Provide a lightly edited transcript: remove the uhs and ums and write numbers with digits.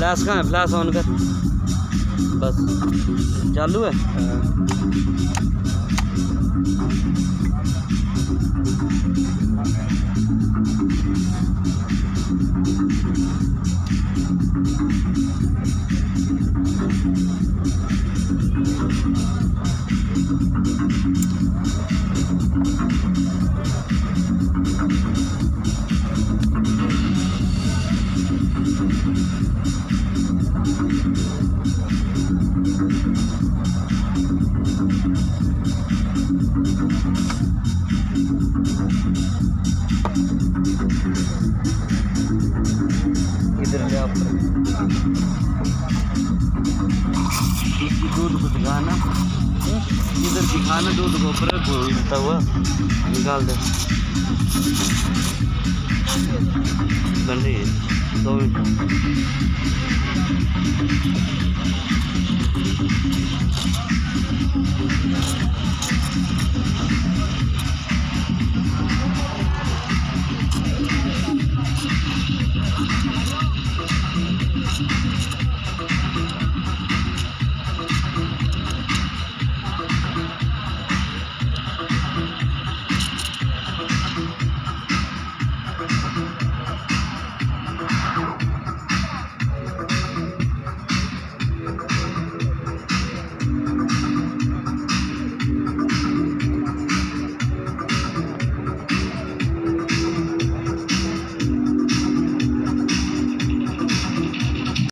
Flash कहाँ है? Flash on कर, बस चालू है। इधर ले आप दूध को दिखाना, इधर दिखाना दूध को ऊपर घूमता हुआ निकाल दे। बन रही है 2 मिनट।